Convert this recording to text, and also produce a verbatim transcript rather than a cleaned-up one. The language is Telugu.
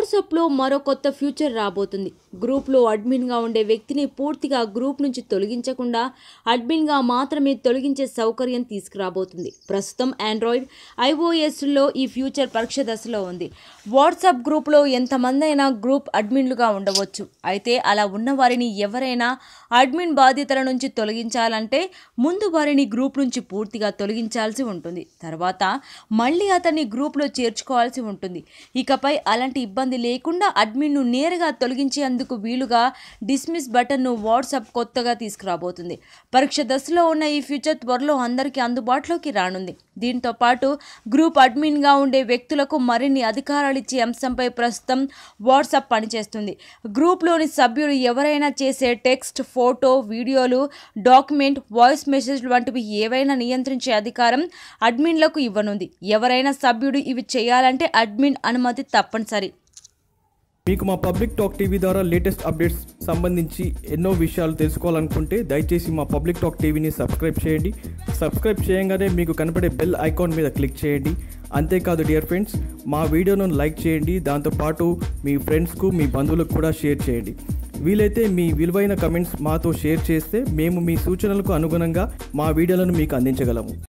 వాట్సాప్లో మరో కొత్త ఫ్యూచర్ రాబోతుంది. గ్రూప్లో అడ్మిన్గా ఉండే వ్యక్తిని పూర్తిగా గ్రూప్ నుంచి తొలగించకుండా అడ్మిన్గా మాత్రమే తొలగించే సౌకర్యం తీసుకురాబోతుంది. ప్రస్తుతం ఆండ్రాయిడ్, ఐఓఎస్లో ఈ ఫ్యూచర్ పరీక్ష దశలో ఉంది. వాట్సాప్ గ్రూప్లో ఎంతమంది అయినా గ్రూప్ అడ్మిన్లుగా ఉండవచ్చు. అయితే అలా ఉన్న వారిని ఎవరైనా అడ్మిన్ బాధ్యతల నుంచి తొలగించాలంటే ముందు వారిని గ్రూప్ నుంచి పూర్తిగా తొలగించాల్సి ఉంటుంది. తర్వాత మళ్ళీ అతన్ని గ్రూప్లో చేర్చుకోవాల్సి ఉంటుంది. ఇకపై అలాంటి ఇబ్బంది లేకుండా అడ్మిన్ను నేరుగా తొలగించేందుకు వీలుగా డిస్మిస్ బటన్ను వాట్సాప్ కొత్తగా తీసుకురాబోతుంది. పరీక్ష దశలో ఉన్న ఈ ఫీచర్ త్వరలో అందరికీ అందుబాటులోకి రానుంది. దీంతో పాటు గ్రూప్ అడ్మిన్గా ఉండే వ్యక్తులకు మరిన్ని అధికారాలు ఇచ్చే అంశంపై ప్రస్తుతం వాట్సాప్ పనిచేస్తుంది. గ్రూప్లోని సభ్యులు ఎవరైనా చేసే టెక్స్ట్, ఫోటో, వీడియోలు, డాక్యుమెంట్, వాయిస్ మెసేజ్లు వంటివి ఏవైనా నియంత్రించే అధికారం అడ్మిన్లకు ఇవ్వనుంది. ఎవరైనా సభ్యుడు ఇవి చేయాలంటే అడ్మిన్ అనుమతి తప్పనిసరి. మీకు మా పబ్లిక్ టాక్ టీవీ ద్వారా లేటెస్ట్ అప్డేట్స్ సంబంధించి ఎన్నో విషయాలు తెలుసుకోవాలనుకుంటే దయచేసి మా పబ్లిక్ టాక్ టీవీని సబ్స్క్రైబ్ చేయండి. సబ్స్క్రైబ్ చేయగానే మీకు కనపడే బెల్ ఐకాన్ మీద క్లిక్ చేయండి. అంతేకాదు డియర్ ఫ్రెండ్స్, మా వీడియోను లైక్ చేయండి. దాంతోపాటు మీ ఫ్రెండ్స్కు, మీ బంధువులకు కూడా షేర్ చేయండి. వీలైతే మీ విలువైన కమెంట్స్ మాతో షేర్ చేస్తే మేము మీ సూచనలకు అనుగుణంగా మా వీడియోలను మీకు అందించగలము.